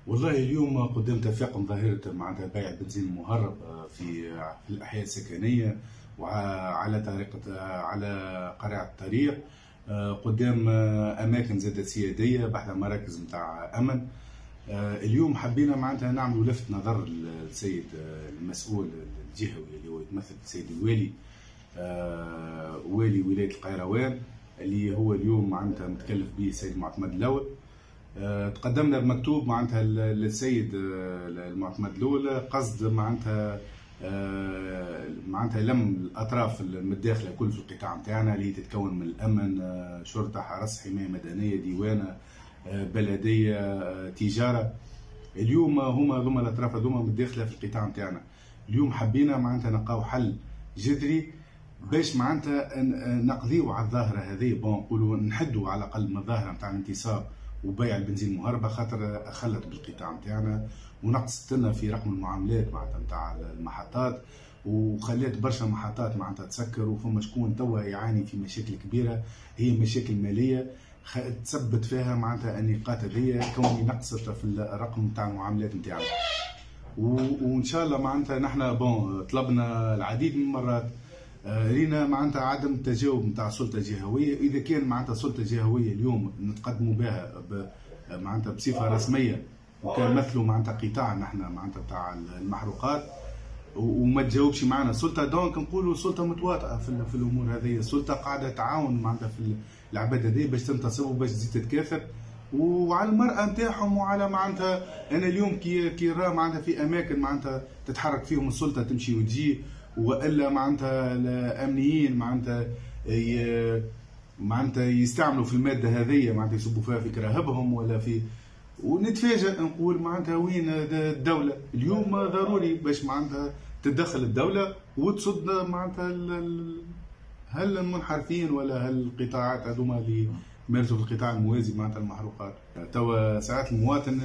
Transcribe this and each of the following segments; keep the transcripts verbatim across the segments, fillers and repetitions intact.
والله اليوم قدام تفاقم ظاهرة معناتها بيع البنزين المهرب في في الأحياء السكنية وعلى طريقة على قارعة الطريق، قدام أماكن زادة سيادية بحث مراكز نتاع أمن. اليوم حبينا معناتها نعملوا لفت نظر السيد المسؤول الجهوي اللي هو يتمثل السيد الوالي والي ولاية القيروان، اللي هو اليوم معناتها متكلف به السيد المعتمد الأول. تقدمنا بمكتوب معناتها للسيد المعتمد الاول قصد معناتها معناتها لم الاطراف المتداخله كل في القطاع نتاعنا اللي تتكون من الامن، شرطه، حرس، حمايه مدنيه، ديوانه، بلديه، تجاره. اليوم هما هذوما الاطراف هذوما متداخله في القطاع نتاعنا. اليوم حبينا معناتها نلقاو حل جذري باش معناتها نقضيو على الظاهره هذه، بون نقولوا نحدوا على الاقل من الظاهره نتاع الانتصاب وبيع البنزين المهربة، خاطر خلت بالقطاع نتاعنا ونقصت لنا في رقم المعاملات معناتها نتاع المحطات، وخلات برشا محطات معناتها تسكر، وفما شكون توا يعاني في مشاكل كبيرة هي مشاكل مالية تثبت فيها معناتها النقاط هذيا كوني نقصت في الرقم نتاع المعاملات نتاعنا. وان شاء الله معناتها نحن بون طلبنا العديد من المرات، رينا معناتها عدم التجاوب نتاع السلطه الجهويه. اذا كان معناتها السلطه الجهويه اليوم نتقدموا بها معناتها بصفه رسميه وكنمثلوا معناتها قطاع نحن معناتها تاع المحروقات وما تجاوبش معنا السلطه، دونك نقولوا السلطه متواطئه في, في الامور هذه. السلطه قاعده تعاون معناتها في العباد هذه باش تنتصر وباش تزيد تتكاثر، وعلى المرأة نتاعهم وعلى معناتها انا اليوم كي كي راه معناتها في اماكن معناتها تتحرك فيهم السلطه تمشي وتجي، والا معناتها الامنيين معناتها معناتها يستعملوا في الماده هذه معناتها يصبوا فيها في كراهبهم ولا في، ونتفاجئ نقول معناتها وين الدوله اليوم؟ ضروري باش معناتها تتدخل الدوله وتصد معناتها هل المنحرفين ولا هل القطاعات هذوما اللي يمارسوا في القطاع الموازي معناتها المحروقات. توا ساعات المواطن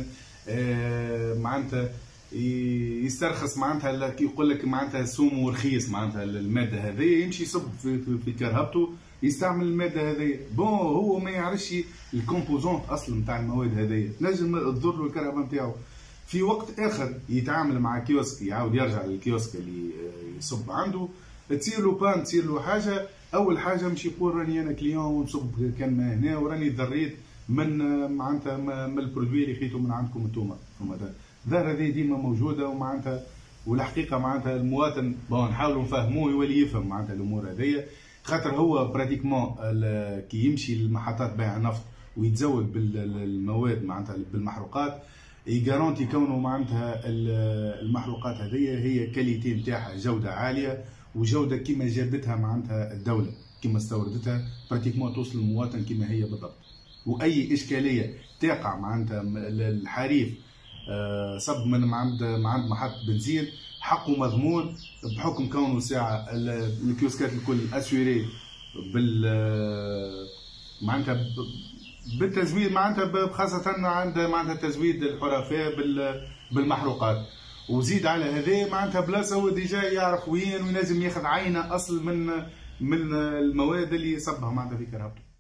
معناتها يسترخص معناتها يقول لك معناتها سومو رخيص معناتها الماده هذه، يمشي يصب في, في, في كرهبته يستعمل الماده هذه، بون هو ما يعرفش الكومبوزونت اصلا نتاع المواد هذه تنجم تضر له الكرهبه نتاعو. في وقت اخر يتعامل مع كيوسك يعاود يرجع للكيوسك اللي يصب عنده، تصير له بان تصير له حاجه، اول حاجه مش يقول راني انا كليون ونصب كان هنا وراني ضريت من معناتها من البرودوي اللي خيتو من عندكم انتوما. الظاهره هذه ديما موجوده ومعناتها والحقيقه معناتها المواطن بون نحاولوا نفهموه يولي يفهم معناتها الامور هذيا، خاطر هو براتيكمون كي يمشي للمحطات بيع النفط ويتزود بالمواد معناتها بالمحروقات يجارونتي كونه معناتها المحروقات هذيا هي كاليتي نتاعها جوده عاليه وجوده كما جابتها معناتها الدوله كما استوردتها براتيكمون توصل للمواطن كما هي بالضبط. واي اشكاليه تقع معناتها الحريف صب من عند عند محطه بنزين حقه مضمون بحكم كونه ساعه الكيوسكات الكل اسيوري بال معناتها بالتزويد معناتها خاصه عند معناتها تزويد الحرفاء بالمحروقات. وزيد على هذا معناتها بلاصه هو ديجا يعرف وين وينزم ياخذ عينه اصل من من المواد اللي صبها معناتها في كرهبته.